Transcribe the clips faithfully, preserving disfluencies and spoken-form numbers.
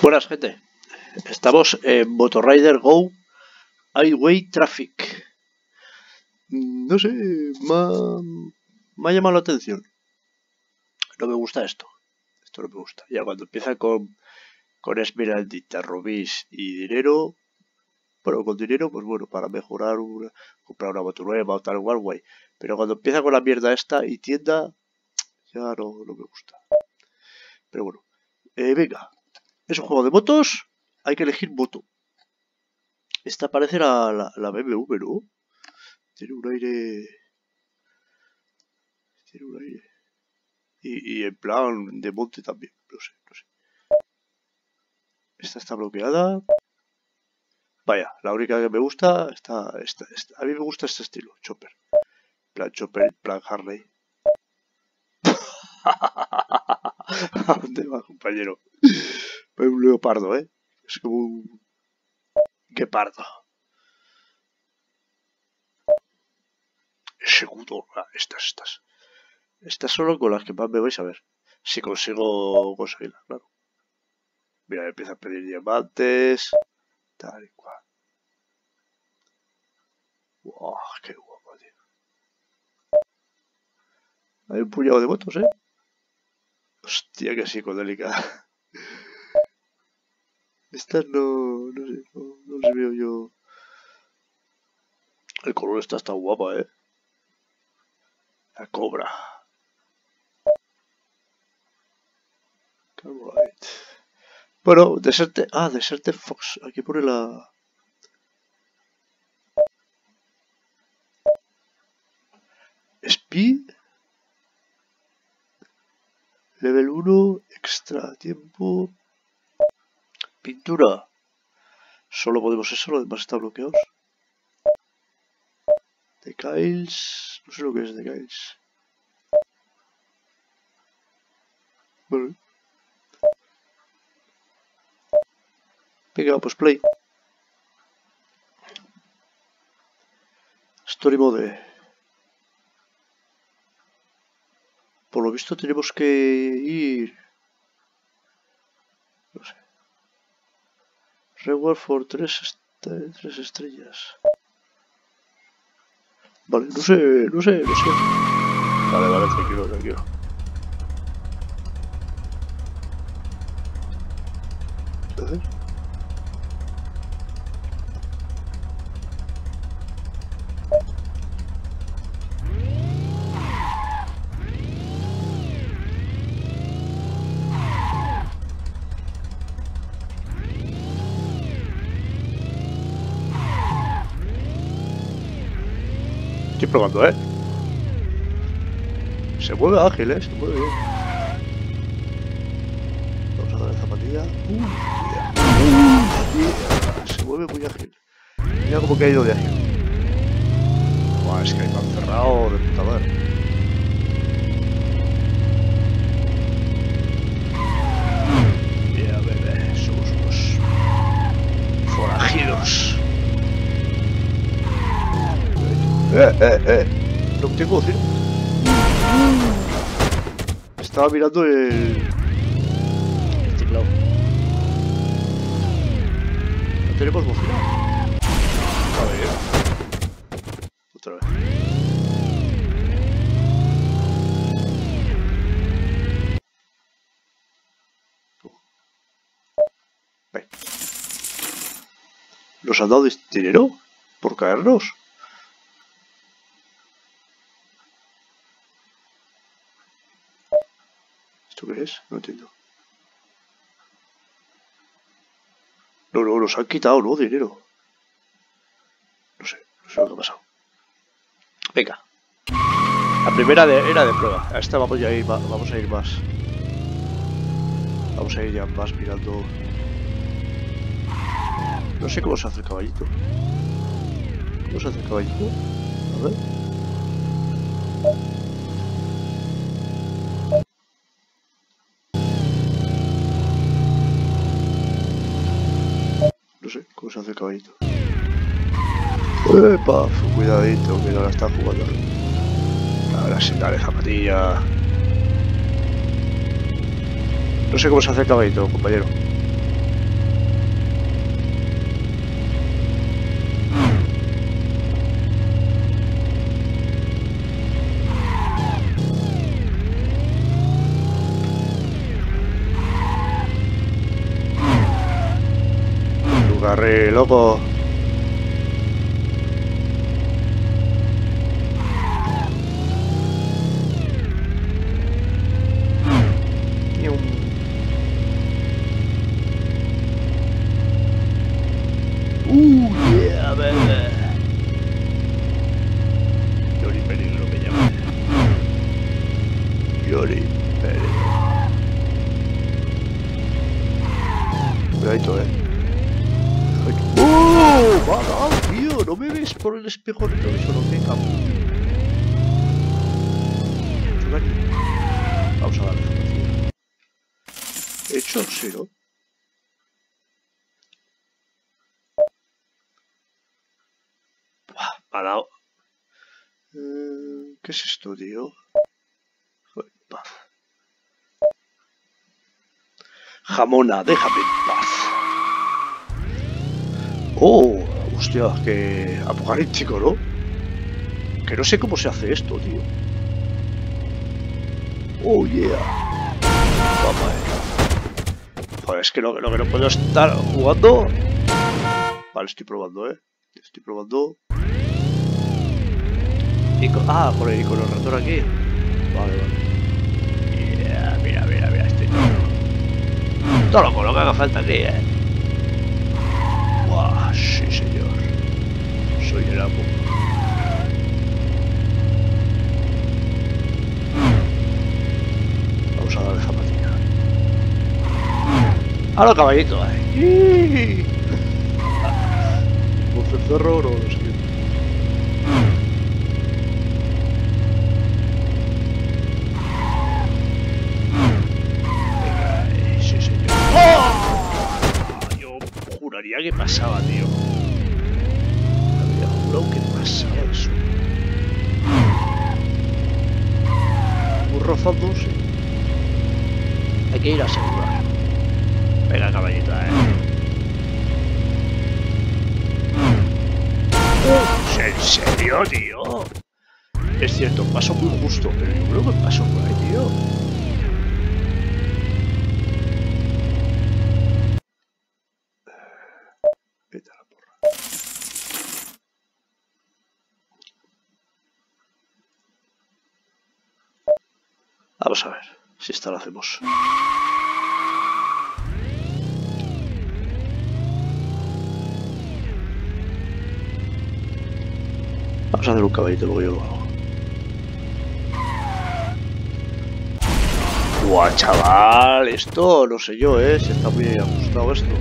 Buenas, gente. Estamos en Motorrider Go Highway Traffic. No sé, me ha, me ha llamado la atención. No me gusta esto. Esto no me gusta. Ya cuando empieza con, con esmeraldita, rubíes y dinero. Bueno, con dinero, pues bueno, para mejorar, una, comprar una moto nueva o tal, igual, guay. Pero cuando empieza con la mierda esta y tienda, ya no, no me gusta. Pero bueno, eh, venga. Es un juego de motos. Hay que elegir moto. Esta parece la, la, la B M W, ¿no? Tiene un aire... Tiene un aire... Y, y en plan de monte también. No sé, no sé. Esta está bloqueada. Vaya, la única que me gusta está... Esta, esta. A mí me gusta este estilo, Chopper. Plan Chopper, plan Harley. ¿A dónde va, compañero? Es un leopardo, ¿eh? Es como un... guepardo. Seguro. Ah, estas, estas. Estas son con las que más me vais a ver. Si consigo conseguirlas, claro. Mira, empieza a pedir diamantes. Tal y cual. Wow, qué guapo, tío. Hay un puñado de motos, ¿eh? Hostia, que psicodélica. Estas no... No sé, no, no les veo yo... El color está tan guapa, ¿eh? La cobra. Right. Bueno, Deserte... Ah, Deserte Fox. Aquí pone la... Speed. Level uno. Extra tiempo. Pintura. Solo podemos eso, lo demás está bloqueado. Decals. No sé lo que es Decals. Vale. Venga, pues play. Story mode. Por lo visto tenemos que ir... No sé. Reward for tres, est tres estrellas. Vale, no sé, no sé, no sé. Vale, vale, tranquilo, tranquilo. A ver. Estoy probando, ¿eh? Se mueve ágil, ¿eh? Se mueve bien. Vamos a dar la zapatilla. Uh, yeah. Uh, yeah. Se mueve muy ágil. Mira cómo que ha ido de ágil. Buah, es que hay pan cerrado de puta madre. Mira, bebé, somos unos forajidos. Eh, eh, eh. No tengo decir. Estaba mirando el... el teclado. No tenemos bocina. A ver. Otra vez. Ven. ¿Nos han dado dinero por caernos? ¿Qué es? No entiendo. No, no, nos han quitado, ¿no? Dinero. No sé, no sé lo que ha pasado. Venga. La primera de, era de prueba. A esta vamos, ya a ir, vamos a ir más. Vamos a ir ya más mirando. No sé cómo se hace el caballito. ¿Cómo se hace el caballito? A ver. No sé cómo se hace el caballito. ¡Epa! Cuidadito, que no la están jugando. Ahora sí, dale zapatilla. No sé cómo se hace el caballito, compañero. carril, loco. Uh, yeah, baby. Yori Peligro me llama. Yori Peligro. Cuidadito, eh. ¡Oh! ¡Va, va, tío! No me ves por el espejo retrovisor, no me capullo. Vamos a darle zapatilla. Hecho, sí, ¿no? Buah, me ha dado. Eh, ¿Qué es esto, tío? Joder, paz. Jamona, déjame en paz. Oh, hostia, que apocalíptico, ¿no? Que no sé cómo se hace esto, tío. Oh, yeah. Papá, eh. Joder, es que lo, lo que no puedo estar jugando. Vale, estoy probando, eh. Estoy probando. Ico... Ah, por el icono ratón aquí. Vale, vale. Yeah, mira, mira, mira, estoy todo loco. Todo loco, lo que haga falta aquí, eh. Buah, sí, señor. Soy el amo. Vamos a darle zapatilla. ¡A lo caballito! ¡Eh! Un cencerro o no, no sé qué. Venga, eh, sí, señor. ¡Oh! Yo juraría que pasaba, tío. Había jurado que pasaba eso. Muy rozando, sí. Hay que ir a asegurar. Venga, caballita, eh. ¿En serio, tío? Es cierto, paso muy justo, pero yo creo que paso por ahí, tío. Vete a la porra. Vamos a ver si esta la hacemos. Vamos a hacer un caballito, luego yo lo hago. Buah, chaval, esto no sé yo, eh, si está muy ajustado esto.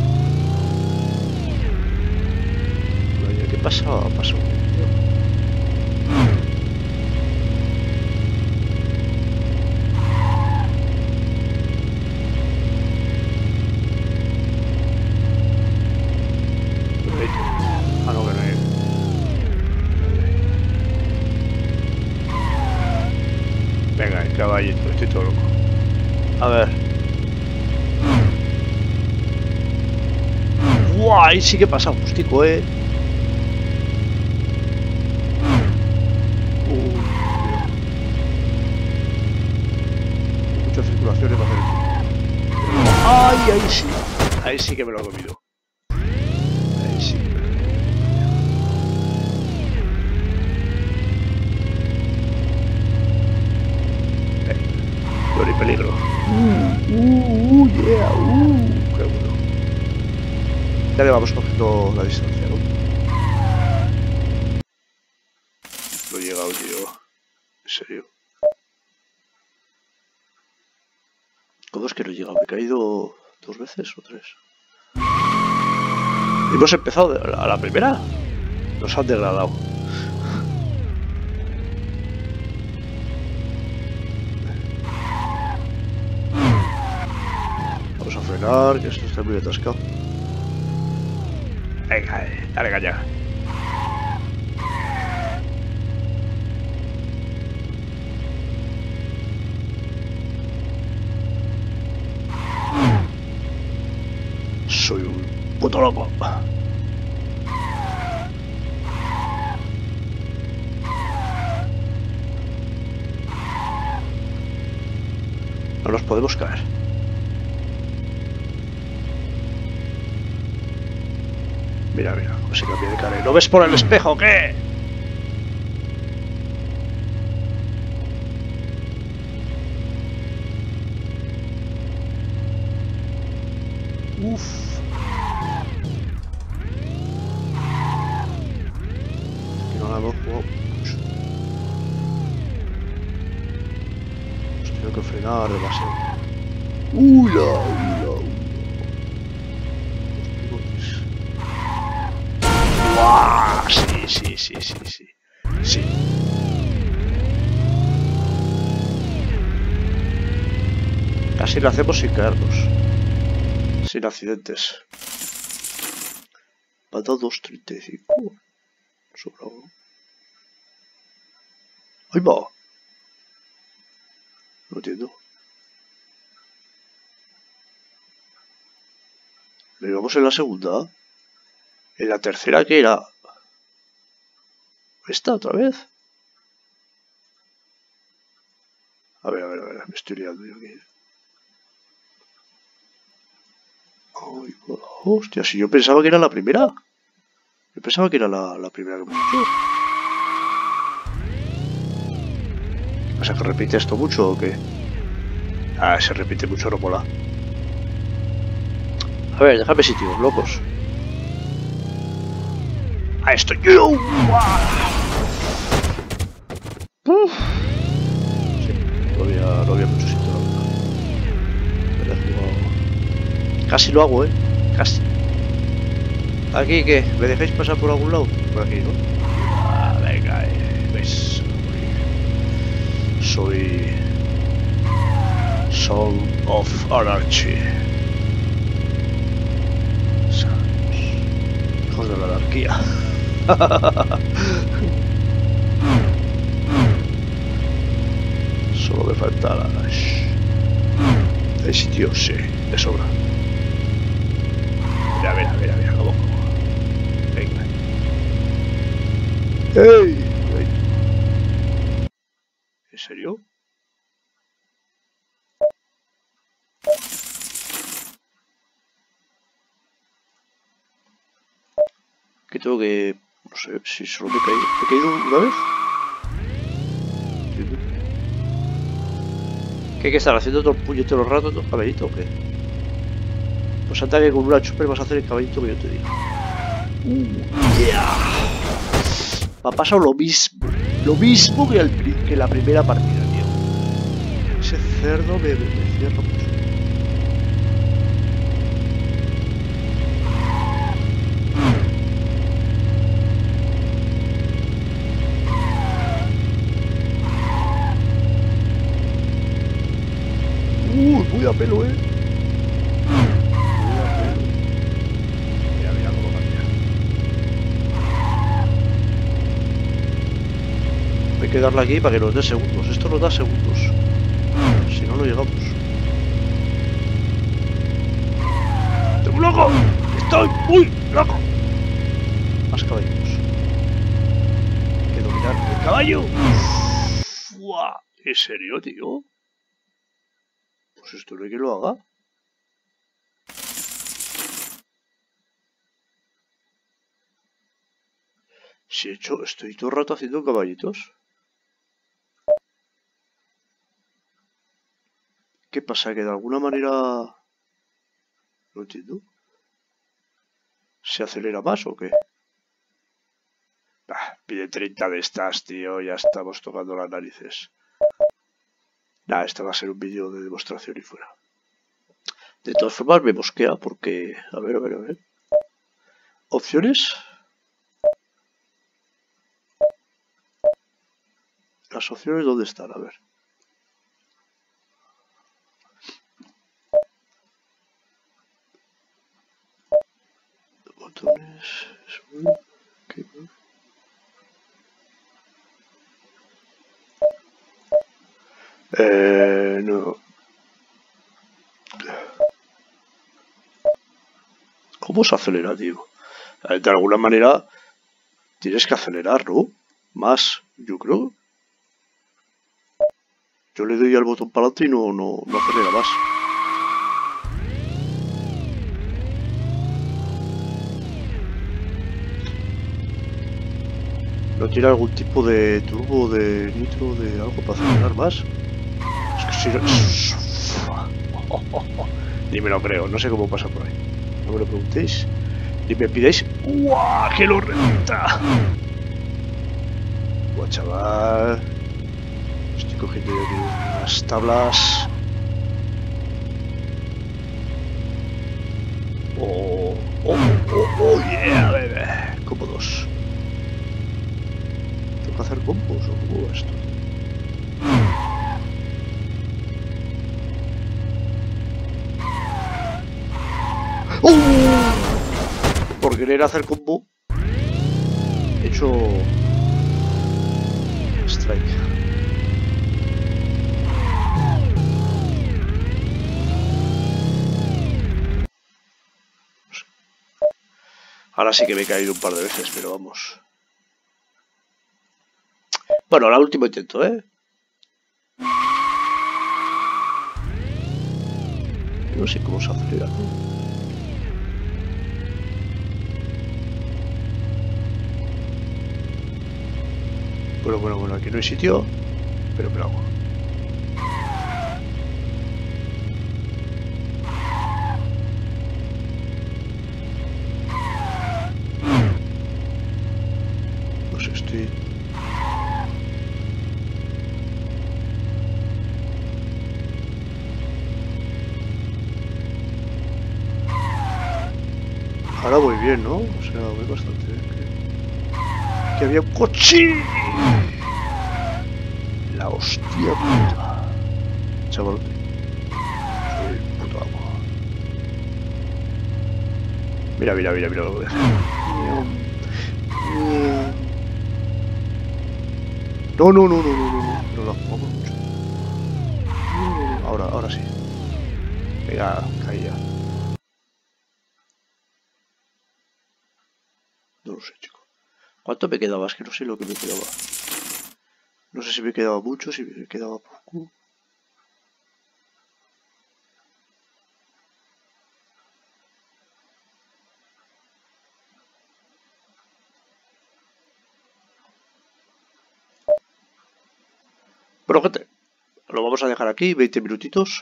¿Qué pasa? Pasó. Ah, no, que no hay. Venga, el caballito, estoy todo loco. A ver. ¡Buah! Ahí sí que pasa justico, eh. Uh, muchas circulaciones va a hacer esto. ¡Ay! Ahí sí. Ahí sí que me lo he comido. Ahí sí que me lo he comido. Yori Peligro. Uh, uh, uh, yeah, uh, qué bueno. Ya le vamos cogiendo la distancia, ¿no? No he llegado, tío. En serio. ¿Cómo es que no he llegado? ¿Me he caído dos veces o tres? ¿Hemos empezado a la primera? Nos han degradado. Vamos a frenar, que esto está muy atascado. Venga, eh, dale caña. Soy un puto loco. No nos podemos caer. Mira, mira, cómo se cambia de cara. ¿No ves por el espejo o qué? Uff. Que no la hemos jugado mucho. Hemos tenido que frenar demasiado. Uy, la, uy, la, uy. ¡Buah! Sí, sí, sí, sí, sí. Sí. Casi lo hacemos sin caernos. Sin accidentes. Pata dos treinta y cinco. Sobrado. ¡Ahí va! No entiendo. ¿Lo íbamos en la segunda? ¿En la tercera qué era? ¿Esta otra vez? A ver, a ver, a ver, me estoy liando yo aquí. Ay, hostia, si yo pensaba que era la primera. Yo pensaba que era la, la primera que hemos hecho. ¿Qué pasa, que repite esto mucho o qué? Ah, se repite mucho, no mola. A ver, déjame sitio, locos. ¡Ah, estoy yo! Uf. Sí, no había, no había mucho sitio, la verdad. Jugado... Casi lo hago, eh. Casi. ¿Aquí qué? ¿Me dejáis pasar por algún lado? Por aquí, ¿no? Ah, venga, eh. ¿Ves? Soy... Son of Anarchy. Hijos de la anarquía. Solo me falta la... El sitio, sí, de sobra. Mira, mira, mira, mira, cómo, cómo. Venga. ¡Ey! ¿En serio? Que tengo que... No sé, si solo me he caído. ¿Me he caído una vez? ¿Entiendo? ¿Qué hay que estar haciendo todo el puñetero rato, todo el caballito o qué? Pues anda que con una chuper vas a hacer el caballito que yo te digo. Uh, yeah. Me ha pasado lo mismo. Lo mismo que, al, que la primera partida, tío. Ese cerdo me, me, me cierra mucho. Uy, muy a pelo, eh. Muy a pelo. Mira, mira cómo cambia. Hay que darle aquí para que nos dé segundos. Esto nos da segundos. Si no, no llegamos. ¡Estoy muy loco! ¡Estoy muy loco! Más caballos. Hay que dominar el caballo. ¡Fua! ¿En serio, tío? Pues esto no hay que lo haga. Si he hecho, estoy todo el rato haciendo caballitos. ¿Qué pasa? ¿Que de alguna manera... No entiendo. ¿Se acelera más o qué? Bah, pide treinta de estas, tío. Ya estamos tocando las narices. Nah, este va a ser un vídeo de demostración y fuera. De todas formas me mosquea porque... A ver, a ver, a ver. Opciones. Las opciones, ¿dónde están? A ver. Botones... ¿Qué? Eh, no. ¿Cómo se acelera, tío? De alguna manera tienes que acelerar, ¿no? Más, yo creo. Yo le doy al botón para adelante y no, no, no acelera más. ¿No tiene algún tipo de turbo, de nitro, de algo para acelerar más? Es que si no... Ni me lo creo, no sé cómo pasa por ahí. No me lo preguntéis. Ni me pidáis... ¡Uah! ¡Que lo revienta! Buah, chaval. Estoy cogiendo yo aquí unas tablas. Oh, oh, oh, oh, yeah, baby. Cómodos. ¿Tengo que hacer combos o cómo va esto? ¡Oh! Por querer hacer combo he hecho strike. Ahora sí que me he caído un par de veces, pero vamos. Bueno, la última intento, ¿eh? No sé cómo se acelera, ¿no? Bueno, bueno, bueno, aquí no hay sitio, pero me lo hago. No sé, estoy... Ahora voy bien, ¿no? O sea, voy bastante bien. Que, que había un coche. La hostia puta. Chavalote. Soy el puto amo. Mira, mira, mira, mira lo que voy a hacer. No, no, no, no, no, no, no. No la jugamos mucho. Ahora, ahora sí. Venga, caí ya. No lo sé, chico. ¿Cuánto me quedaba? Es que no sé lo que me quedaba. No sé si me quedaba mucho, si me quedaba poco. Bueno, gente, lo vamos a dejar aquí, veinte minutitos.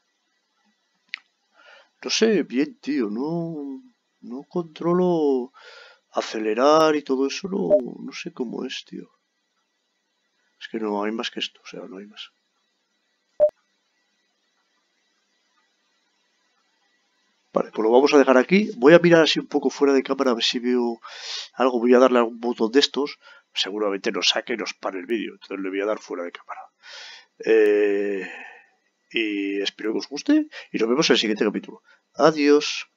No sé, bien, tío, no, no controlo acelerar y todo eso, no, no sé cómo es, tío. Es que no hay más que esto, o sea, no hay más. Vale, pues lo vamos a dejar aquí. Voy a mirar así un poco fuera de cámara a ver si veo algo. Voy a darle algún botón de estos. Seguramente nos saque y nos pare el vídeo. Entonces le voy a dar fuera de cámara. Eh, y espero que os guste y nos vemos en el siguiente capítulo. Adiós.